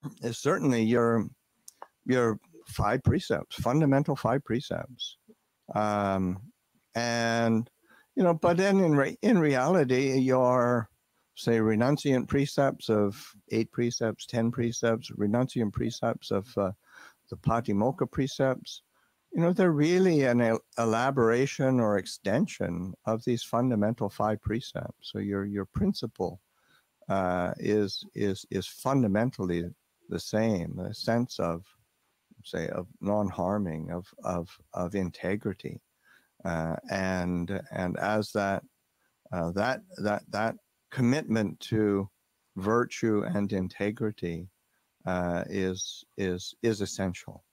is certainly your five precepts, fundamental five precepts. Um, and, but then in reality, your, say, renunciant precepts of 8 precepts, 10 precepts, renunciant precepts of the Patimokkha precepts, they're really an elaboration or extension of these fundamental 5 precepts. So your principle is fundamentally the same, a sense of, say, of non-harming, of integrity, and as that commitment to virtue and integrity is essential.